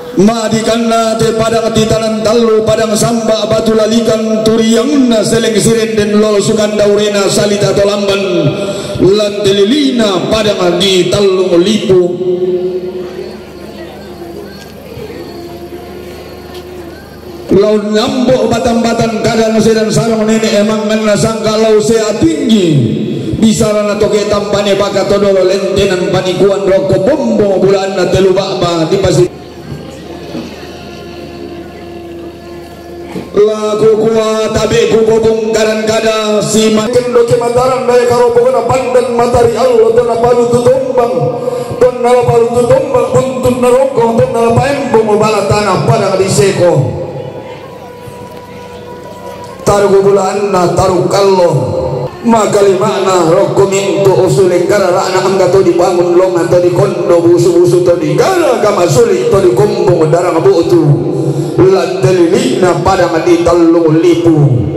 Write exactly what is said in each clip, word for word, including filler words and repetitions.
Madikanna te padang titalan talu padang samba batu lalikan turiangna seleng siren den lo sukan daurena salita tolamban lantelilina padang di talu lipu lau nyambok batang-batang kadang sedan sarang nenek emang ngana sangka lau sea tinggi bisa rana toke tampane baka todolo lentenan panikuan rokok bombo bulan na telu bakba di pasir laku kuat tabe ku bobong kadang-kadang si makin doke mataran daya karo pokona pandan matari Allah tona palu tutumbang tona palu tutumbang buntun naroko tona paembong bala tanah pada diseko taruh bulan na taruh kallo makali makna roko mintu usuleng gara rakna angga to dibangun longan to di kondo busu-busu to di gara kama sulit to di kombong darang buutu landelina pada mati talung lipu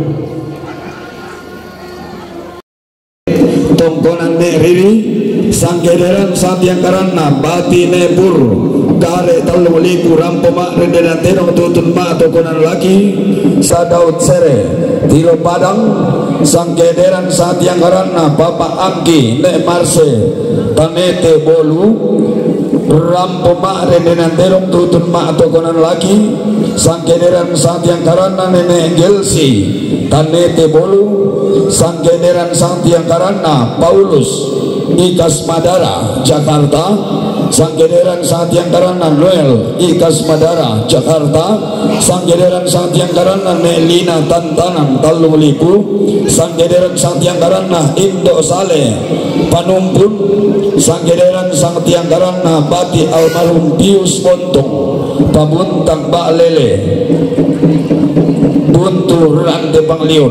tongkonan ne riri sangkederan satyang karana bati nebur kare talung lipu rampo mak rendenan terong tutun mak tokonan laki sadaut sere tilo padang sangkederan satyang karana bapak angki ne marse tanete bolu rampo mak rendenan terong tutun mak tokonan laki sangkederan satyang karana nenek gelsi tanete bolu sangkederan satyang karana Paulus Ikas Madara Jakarta sangkederan satyang karana Noel Ikas Madara Jakarta sangkederan satyang karana Melina Tantanang Talung Lipu sangkederan satyang karana Indo Saleh Panumpun sangkederan satyang karana Bati almarhum Pius Bontong Pabuntang Bak Lele Buntu Rante Pangliut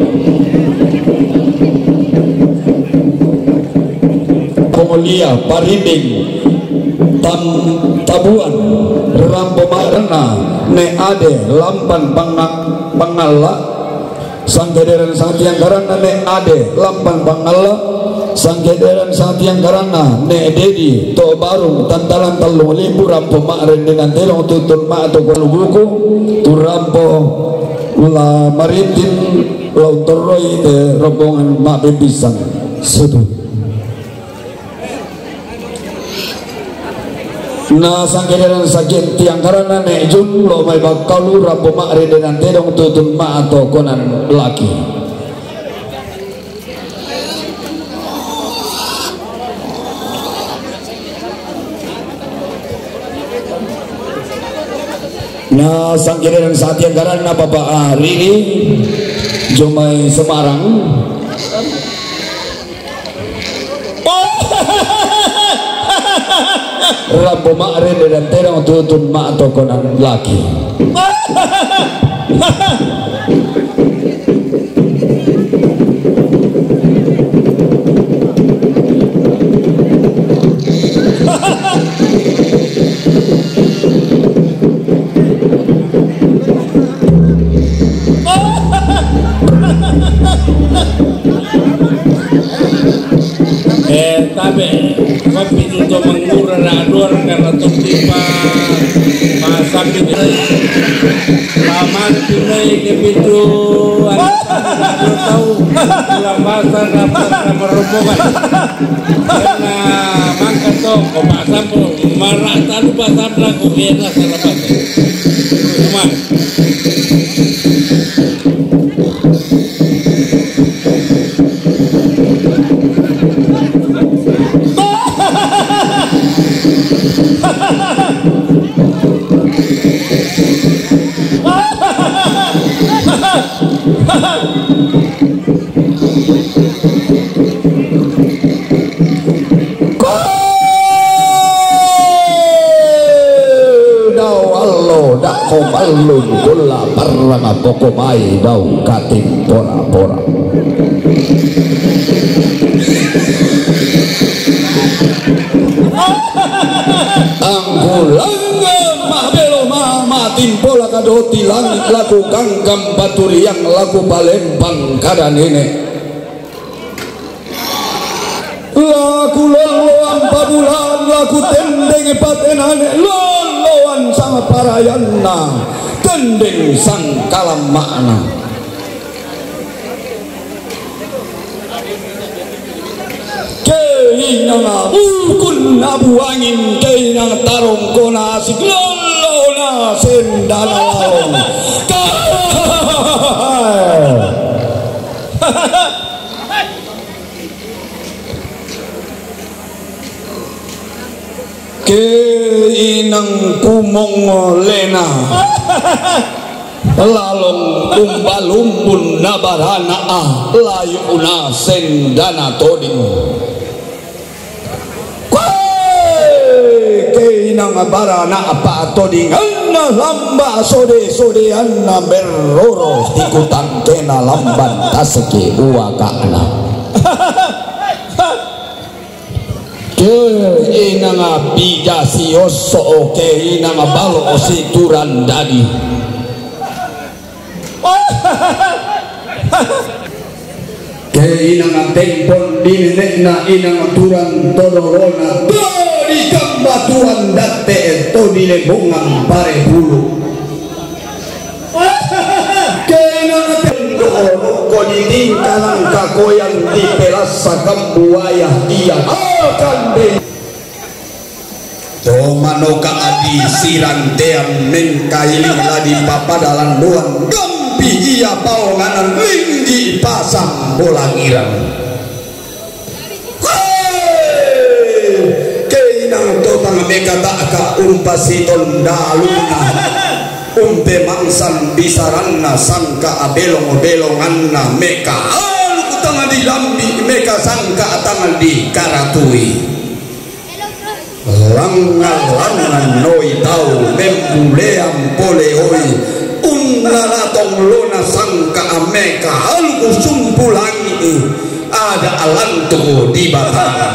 Pengulia Parinding Tam Tabuan Rampo Marana Ne Ade Lampan Pangala sangkederan satyang karana Ne Ade Lampan Pangala sangkederan satyang karana ne dedi to barung tantalan talung lipu rampo mak rendengan telong tutun mak to buku tu rampo la maritim lau toroi te rombongan mak bepisang sedu na sangkederan sakit tiang karana ne jun lo mai bakalu rampo mak rendengan telong tutun mak to konan laki na sangkederan satyang karana Bapak Riri Jomai Semarang rampo mak rede dan terong tutun mak tokonan laki eh tapi kopi itu mengurang aduan karena tukipa masak itu paman tunai kepitu anak tahu pulang pasar dapat merombongan karena mangkat toh kok pasar marah tadi pasar laku kena salah pasar cuma komalun kula paranga poko mai dau kating pora-pora anggulangga mahbelo mama timpola kadoti langit laku kanggam baturi yang laku palembang kada nenek laku loloan pabulan laku tendeng patenane loloan sang parayana gendeng sang kalam makna keinang ukun abu angin keinang tarung kona siklolona sendana laung keinang kumong lena lalong umbalumbun nabarana ah layuna sendana toding keinang barana apa toding anna lamba sode sode anna berroro ikutan kena lamban taseke uwakana keinang bija sioso keinang balo situran dadi keinang tempon dinekna inang turan todorona di kambatuan date to di lebongan pare bulu keinang tendoro ko di tingkalang kakoyan di pelasa kambuaya iya akan de tomanoka adi sirantean mengkailing ladi papadalan doang gampi iya paonganan linggi pasang bolangiran keinang totang meka taka umpasi tondaluna umpe mangsan bisaranna sangka abelong-belonganna meka alu tangan di lambi meka sangka tangan di karatui langan-langan noi tau membuleam poleoi unlalatong lona sangka meka alu sumpulangi ada alantu di batara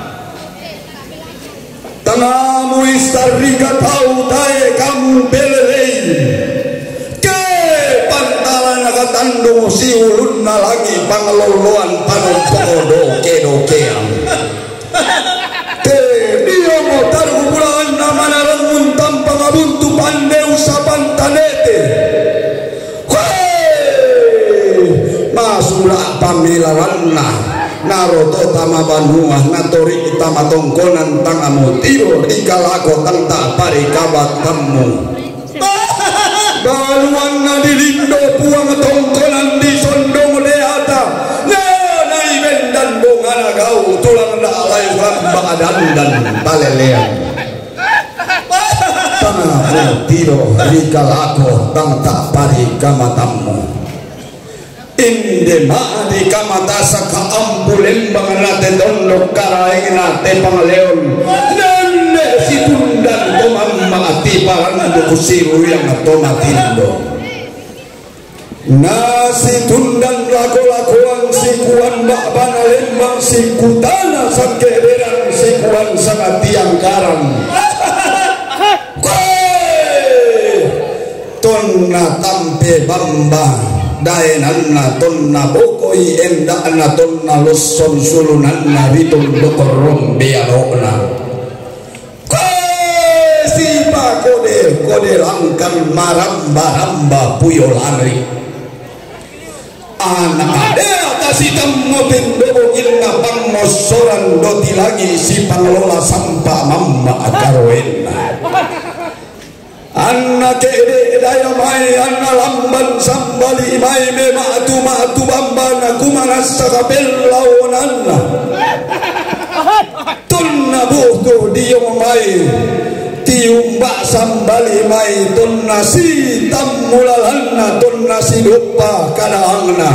tanamu istarika tau tae kamu belerei ke pantalan nakatandung si ulun lagi pangeloloan panopoko doke-dokean ke dia motar kubulan namana rengun tanpa ngabuntu pandai usapan tanete masula pamilaranna naroto tama banua natori tama tongkonan tangamu tiro ikalako tanta pari kabat kamu baluan na dilindo puang tongkonan di sondong leata nanai bendan bongana gau tulang na alay badan dan talelean tangamu tiro ikalako tanta pari kamatamu inde maadi kamata saka ambulembang nate dondok karaeng nate pangaleon nane si tundan tomamma ati parando kusiru yang tomatindo nasi tundan lako-lakoan sikuan bak banalembang sikutana sakederan sikuan sangat tiang karang tonna tampe bamba daenanna tonna bokoi endakna tonna losson sulunanna bitul dokorong bearokna sipa kode kode langkan maramba-ramba puyolanri anak ada kasih temu tendo ilna pangmosoran doti lagi si pengelola sampah mamma akaroenna anna kede daya mai anna lamban sambali mai me matu matu bambana kumanassa kapellawonanna tunna buhtu diyo mai tiumba sambali mai tunna si tammulalanna tunna si lupa kadaangna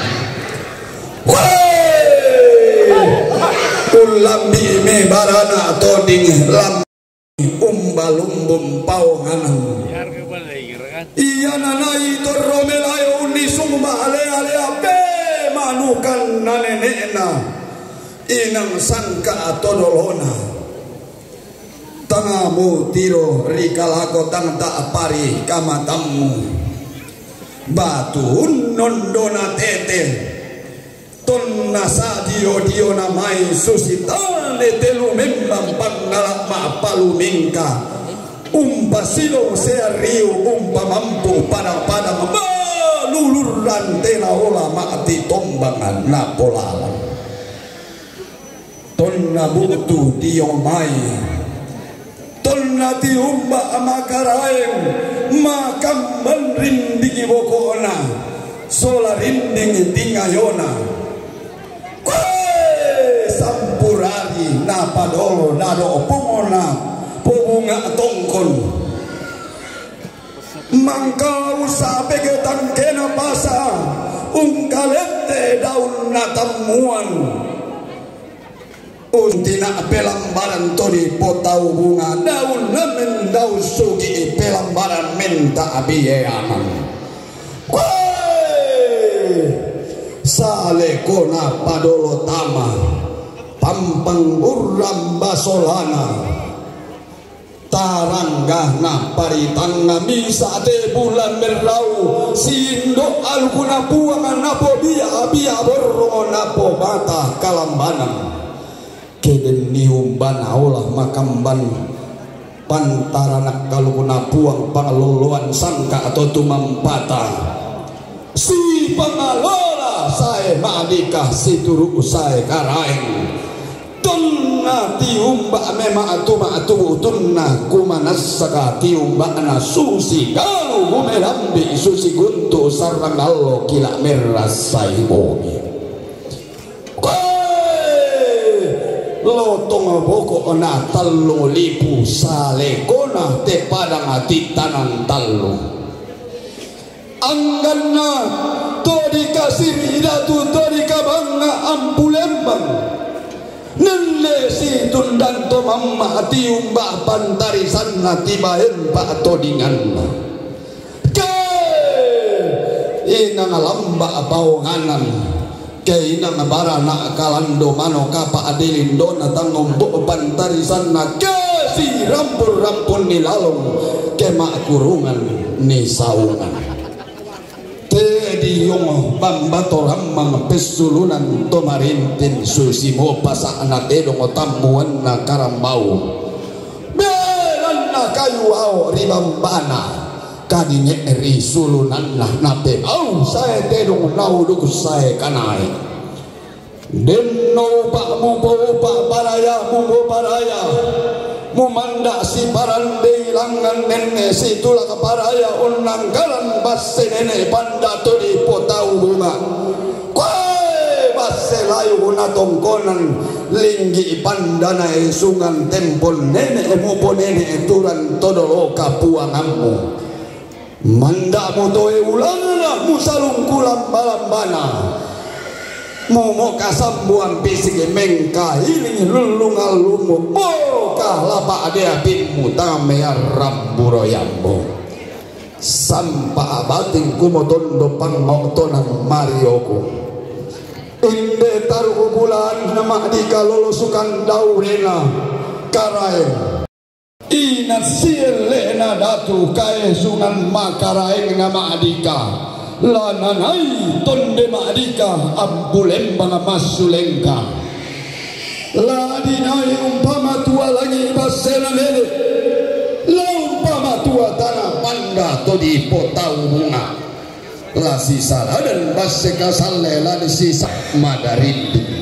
kulambi me barana toding lam umbalumbum paunganan iya nanai torromelayo unisung ale ale ape manukan nanenena inang sangka atodolona tangamu tiro rikalako tang tak pari kamatamu batu nondona tete tonna sadio dio namai susitane telu membang pangalak ma palu mingka umpa silo sea rio umpa mampu padang-padang baluluran tela ola mati tombangan napolalan tonna butu diomai tonna tiumba amakaraeng makam rindingi bokona sola rinding dingayona sampurari napadolo nado pungona pubunga tongkon mangkau sape ketang kena pasa ungkalete daun natamuan untina pelambaran todi potau bunga daun namen daun sugi pelambaran menta abiyaman sale kona padolo tama pampang uram basolana taranggah na paritanga misa te bulan merau sindo alguna buangan napo biya biya borro napo bata kalambanan keden niumban aulah makamban pantaranak kaluguna buang pangaluluan sangka atau tumampata si pangalola saya madikah si turu saya karaeng tunna tiumba mema atuma atu tunna kumanasaka tiumba na susi galu gumelambi susi guntu sarang allo kila meras saimogi lotong boko na tallo lipu sale kona te padang ati tanan tallo angganna todi kasih idatu todi kabanga ampulembang nelle si tundan to mamma ati umba pantari sanna tibaen pa todingan ke inang lamba bawanganan ke inang barana kalando mano kapa adilindo na tangombo pantari sanna ke si rampur rampun ni lalong ke makurungan ni saungan tedi yung bambato ramang pesulunan tomarintin susimo pasa na tedong otamuan na karambao belan na kayu ao ribambana kadinye eri sulunan na nape au saya tedong nauduk saya kanai denno pa mubo pa paraya mubo paraya mumanda si parande langan nene si tulak paraya unang galan basse nene panda todi potau bunga kwe basse layu na tongkonan linggi pandana sungan tempol nene mupo nene turan todolo kapuangamu manda motoe ulana musalung kulam balambana momo kasambuan pisik mengka ini lulungal lumu moka lapa adea pinmu tamea ramburoyambo sampa abating kumotondo pangmotonan marioko inde taruh bulan nama dikalolosukan daurena karaeng inat sielena datu kae sungan makaraeng nama adika lananai tonde madika ambulembang masulengka ladinai umpama tua lagi basena lele la umpama tua tanah panda todi potau bunga la sisa dan baseka salle la sisa madarin